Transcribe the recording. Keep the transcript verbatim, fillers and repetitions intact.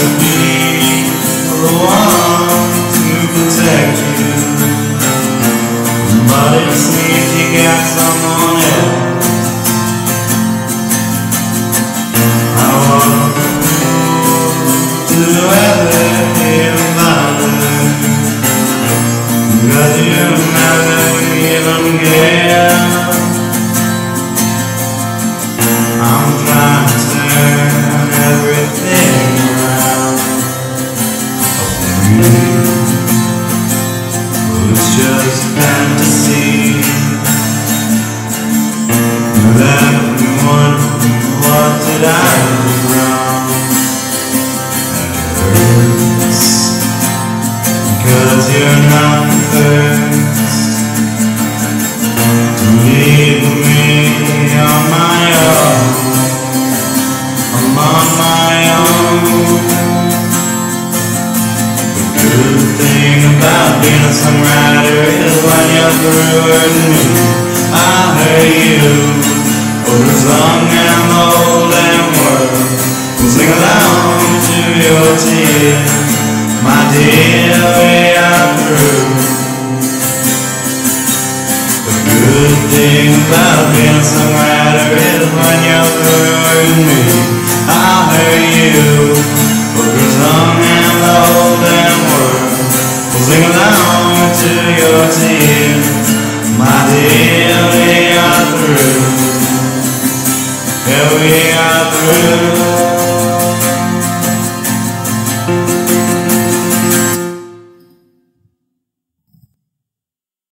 would be the one to protect you, but it seems you got someone else. I want to ever hear about it, 'cause you never even care. I'm trying to turn everything around for you, but it's just fantasy. That everyone, what did I do wrong? It hurts, 'cause you're not the first to leave me on my own. I'm on my own. The good thing about being a songwriter is when you're through hurting me, I'll hurt you. For as long as I'm old and world, we'll sing along to your tears. My dear, we are through. The good thing about being a songwriter is when you're through hurting me, I'll hurt you. For as long as I'm old and world, we'll sing along to your tears. My dear, we are through. Yeah, we are through.